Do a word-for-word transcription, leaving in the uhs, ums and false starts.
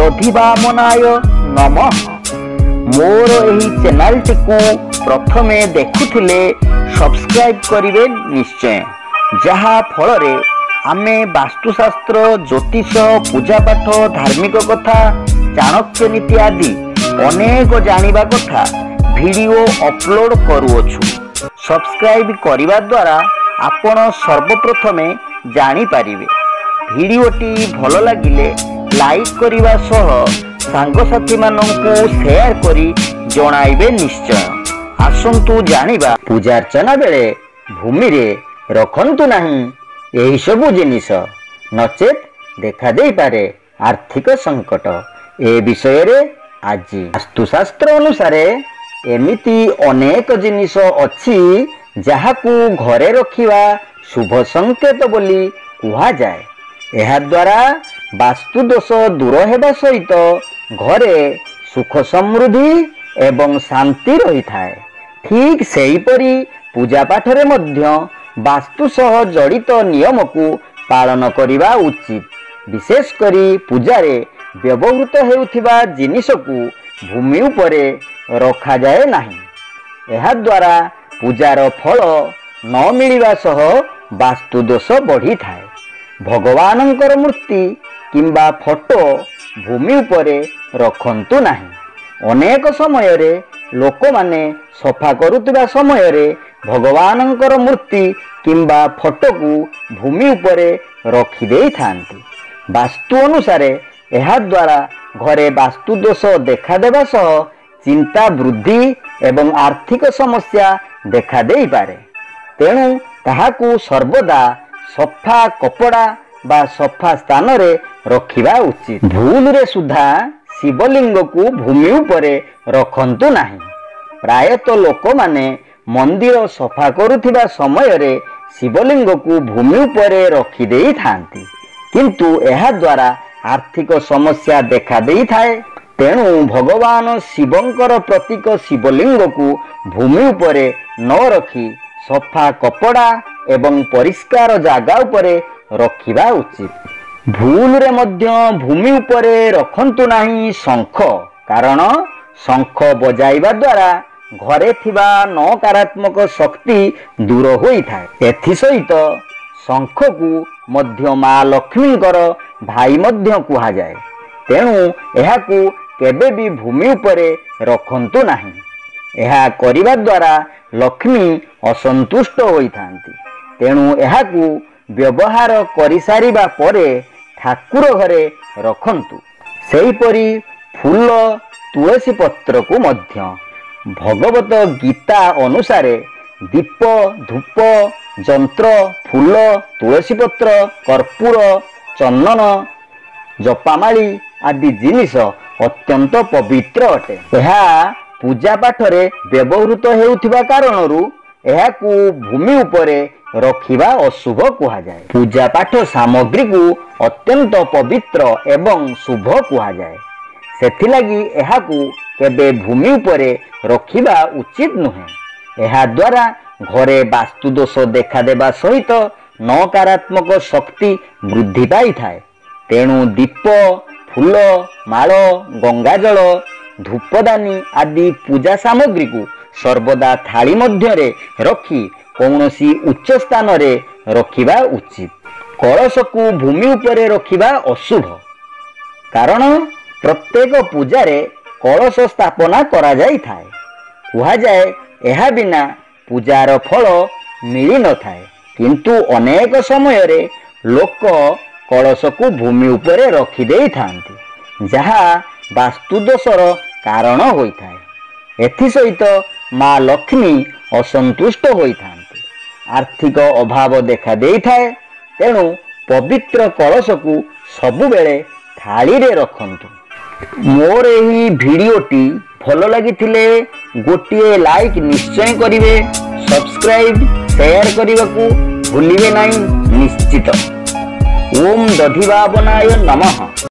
दधिवामनाय नमः। मोर एही चैनल टिकु प्रथमे देखुथिले सब्सक्राइब करिवे निश्चय, जहा फलरे आमे वास्तुशास्त्र, ज्योतिष, पूजापाठ, धार्मिक कथा, चाणक्य नीति आदि अनेक जानिबा कथा वीडियो अपलोड करूछु। सब्सक्राइब करिबा द्वारा आपण सर्वप्रथमे जानि पारिबे। वीडियोटी भल लागिले लाइक करिबा सह सांगसाथी माननकु शेयर करी जणाइबे निश्चय। आसंतु जानिबा पूजार्चना बेले भूमि रे रखंतु नाही एही सबु जिनिस, नचेत देखा देई पारे आर्थिक संकट। ए विषय रे आज वास्तुशास्त्र अनुसार एमिति अनेक जिनिस अछि जाहाकू घरे रखिवा शुभ संकेत बोली कुहा जाए। एहा द्वारा वास्तु दोष दूर हेबा सहित घरे सुख समृद्धि एवं शांति रही थाए। ठीक सेहीपरि पूजा पाठ रे मध्य वास्तु सह जड़ित नियम को पालन करिबा उचित। विशेष करी पूजारे व्यवहृत हेउथिबा जिनिस को भूमि उपरे रखा जाए नाही। एहा द्वारा पूजार फल न मिलिबा सह वास्तु दोष बढ़ी थाए। भगवानंकर मूर्ति किंबा फोटो भूमि उपरे रखंतु नाही। अनेक समय रे लोक माने सफा करुतिबा समय रे भगवानंकर मूर्ति किंबा फोटो को भूमि उपरे रखी देई थांती। वास्तु अनुसार एहा द्वारा घरे वास्तु दोष देखा देबा सह चिंता वृद्धि एवं आर्थिक समस्या देखा देई पारे। तेणु ताहाकू सर्वदा सफा कपड़ा बा सफा स्थान रे रखिबा उचित। भूल रे सुधा शिवलिंग को भूमि उपरे रखंतु नाही। प्रायतः लोक माने मंदिर सफा करुथिबा समय रे शिवलिंग को भूमि उपरे रखी देई थांती, किंतु एहा द्वारा आर्थिक समस्या देखा देई थाए। तेणु भगवान शिवंकर प्रतीक शिवलिंग को भूमि उपरे न रखी सफा कपड़ा एवं परिष्कार जागा उपरे रखिबा उचित। भूल रे मध्य भूमि उपरे रखंतु नाही शंख, कारण शंख बजाइबा द्वारा घरे थिबा नकारात्मक शक्ति दूर होई थाए। एथि सहित शंख को मध्य माँ लक्ष्मींकर भाई मध्य कुहा जाए। तेणु एहाकू केबे भी भूमि उपरे रखंतु नाही। एहा करिबा द्वारा लक्ष्मी असंतुष्ट होई थांती। तेणु एहाकू व्यवहार करि सारिबा परे ठाकुर घरे रखंतु। सेहीपरि फूल तुलसी पत्र को मध्य भगवत गीता अनुसार दीप, धूप, जंत्र, फूल, तुलसी पत्र, कर्पूर, चंदन, जपामाली आदि जिनिस अत्यंत पवित्र अटे। एहा पूजा पाठ रे व्यवहृत हेउथिबा कारणरू एहाकू भूमि उपरे रखिबा अशुभ कुहा जाए। पूजा पाठ सामग्री को अत्यंत पवित्र एवं शुभ कुहा जाए। सेथिलागी एहाकू केबे भूमि उपरे रखिबा उचित नुहे। एहा द्वारा घरे वास्तु दोष देखा देबा सहित नकारात्मक शक्ति वृद्धि पाई थाए। तेणु दीप, फूल, माल, गंगाजल, धूपदानी आदि पूजा सामग्री को सर्वदा थाली मध्य रे रखी कौनसी उच्च स्थान रे रखिबा उचित। कलश को भूमि उपरे रखिबा अशुभ, कारण प्रत्येक पूजा रे कलश स्थापना करा जाई थाए। कुहा जाए एहा बिना पूजार फल मिली न थाए, किंतु अनेक समय रे लोक कलश को भूमि उपरे रखी देई थांती, जहा वास्तु दोषर कारण होई थाए। एथि सहित माँ लक्ष्मी असंतुष्ट होई थांती, आर्थिक अभाव देखा देई थाए। तेणु पवित्र कलश को सबुबेले थाली रे रखंतु। मोर एही भिडियोटी भल लागिथिले गोटिए लाइक निश्चय करिवे, सब्सक्राइब शेयर करिवाकू भूलिबे नाही निश्चित। ओम दधिवामनाय नमः।